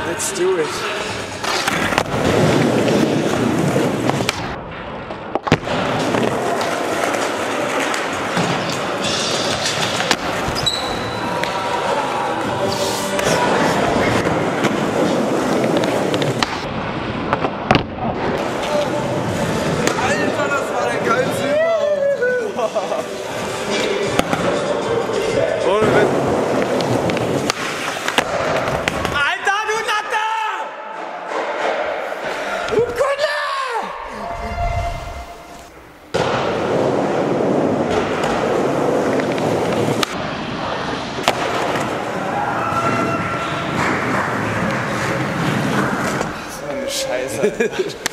Let's do it. Alter, das war der geilste überhaupt. Ohne Witz. Alter, du Latte! Du Kunde! So eine Scheiße.